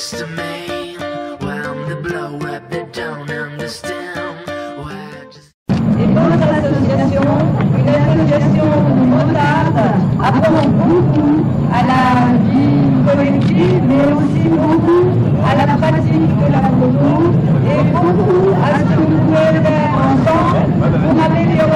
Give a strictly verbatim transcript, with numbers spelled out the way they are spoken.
this to me when they blow up, they don't understand. We're just... Et notre association, une association motarde, apporte beaucoup à la vie collective, mais aussi beaucoup à la pratique de la moto et beaucoup à ce que nous pouvons faire ensemble pour améliorer